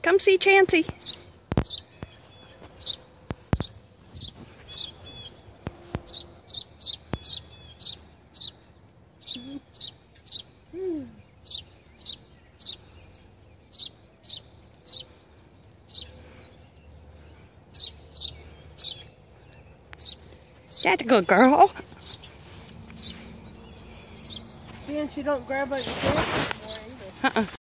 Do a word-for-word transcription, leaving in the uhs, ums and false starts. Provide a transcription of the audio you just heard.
Come see Chansey. That's a good girl. See, and she don't grab at your face anymore either. Uh-uh.